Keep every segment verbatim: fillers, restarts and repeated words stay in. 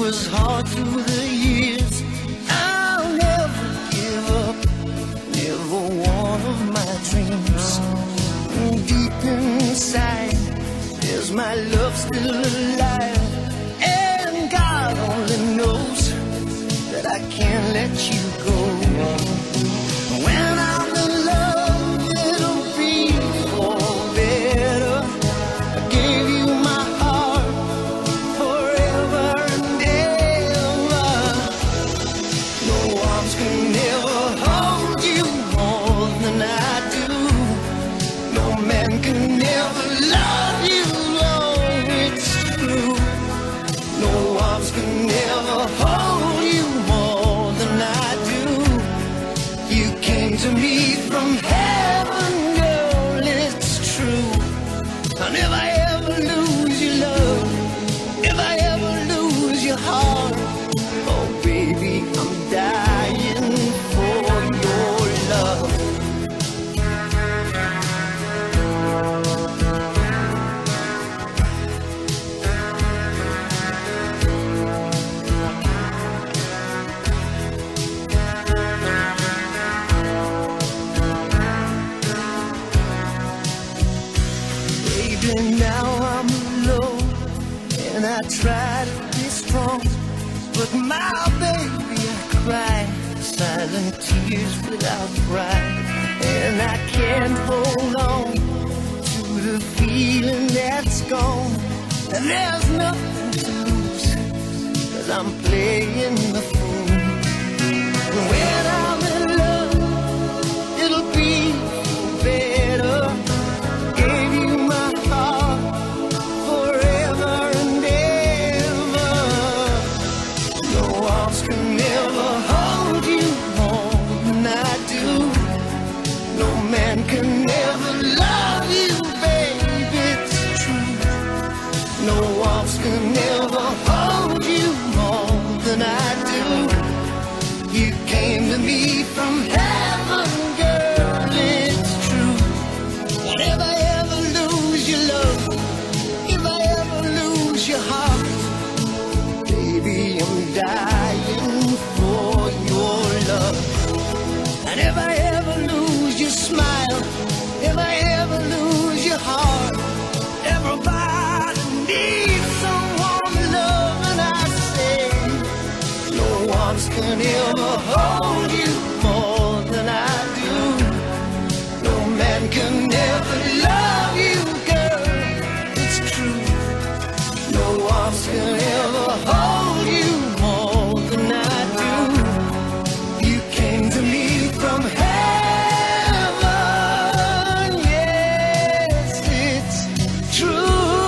was hard through the years. I'll never give up, never one of my dreams. Deep inside, there's my love still alive, and God only knows that I can't let you go. When I'm in love, it'll be for better. I gave you my heart forever and ever. No arms can ever hold you more than I do. No man can ever love you, oh, it's true. No arms can ever hold you more than I do. You came to me from heaven, girl, it's true. I'll never ever lose your love, if I ever lose your heart. Oh baby, I'm dying for your love. Baby, now I'm alone, and I try to be strong, but my baby, I cry silent tears without pride, and I can't hold on to the feeling that's gone. And there's nothing to lose, 'cause I'm playing the fool. When I'm in love, it'll be better. Gave you my heart forever and ever. No arms can ever hold you more than I do. No man can ever love you, baby, it's true. No arms can ever hold you more than I do. You came to me from heaven, girl, it's true. Whatever ever lose your love, if I ever lose your heart, baby, I'm dying for your love. And if I ever lose your smile, if I ever lose your heart, everybody needs someone to love, and I say, no arms can ever hold you more than I do. No man can ever love you, girl, it's true. No arms can ever hold you more than I do. You came to me from heaven, yes, it's true.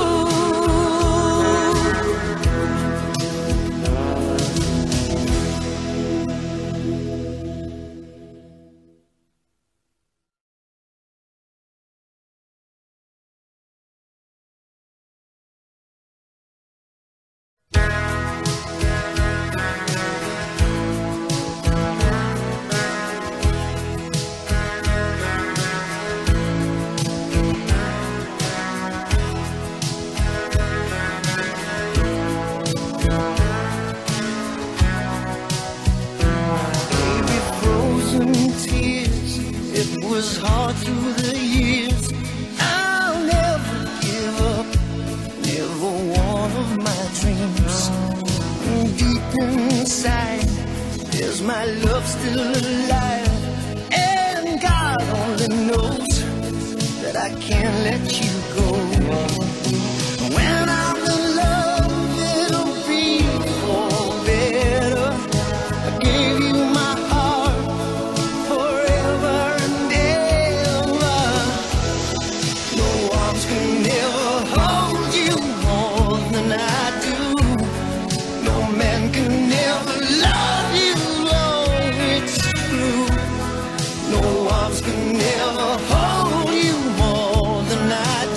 Baby, frozen tears, it was hard through the years. I'll never give up, never one of my dreams. Deep inside, there's my love still alive, and God only knows that I can't let you go. When I'm in love, it'll be for better. I gave you my heart forever and ever. No arms can ever hold you more than I do. No man can ever love you, oh, it's true. No arms can ever hold you more than I do.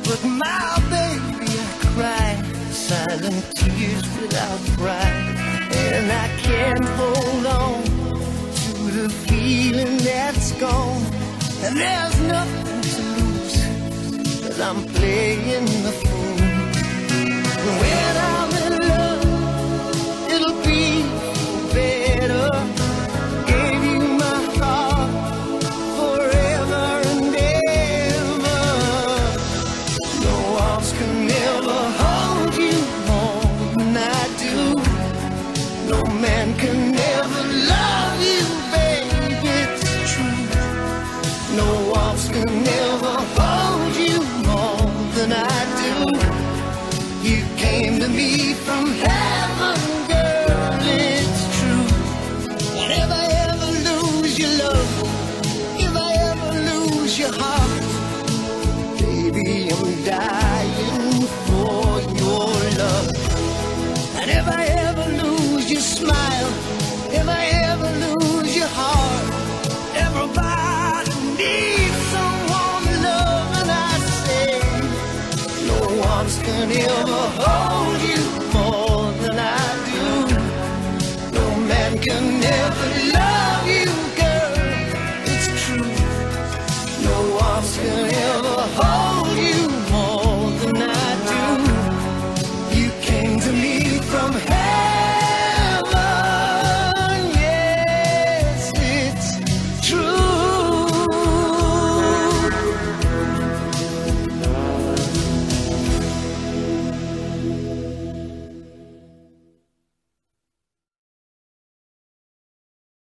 But my baby, I cry silent tears without pride. And I can't hold on to the feeling that's gone. And there's nothing to lose, 'cause I'm playing the fool. When I'm in love, it'll be better. Gave you my heart forever and ever. No arms can ever hold you more than I do. No man can ever love you, baby, it's true. No arms can ever hold you more than I do. You came to me from heaven, girl, it's true. And if I ever lose your love, if I ever lose your heart, baby, I'm dying for your love. And if I ever lose your smile, if I ever lose your heart, everybody needs someone to love, and I say, no arms can ever hold you more than I do. No man can ever